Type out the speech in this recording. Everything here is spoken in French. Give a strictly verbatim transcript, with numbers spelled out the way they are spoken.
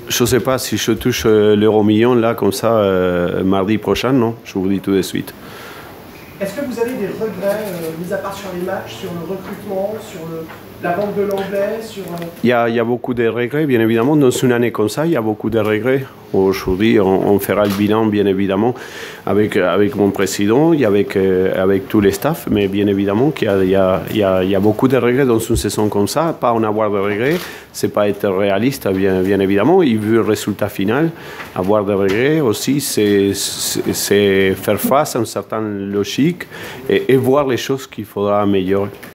Je ne sais pas si je touche euh, l'euro million là comme ça euh, mardi prochain, non, je vous dis tout de suite. Est-ce que vous avez des regrets, euh, mis à part sur les matchs, sur le recrutement, sur le, la vente de l'anglais, sur... Euh... Il y a, il y a beaucoup de regrets, bien évidemment. Dans une année comme ça, il y a beaucoup de regrets. Aujourd'hui, on, on fera le bilan, bien évidemment, avec, avec mon président et avec, euh, avec tous les staffs. Mais bien évidemment qu'il y a, il y, a, il y, a, il y a beaucoup de regrets dans une saison comme ça. Pas en avoir de regrets, c'est pas être réaliste, bien, bien évidemment. Et vu le résultat final, avoir des regrets aussi, c'est faire face à une certaine logique et, et voir les choses qu'il faudra améliorer.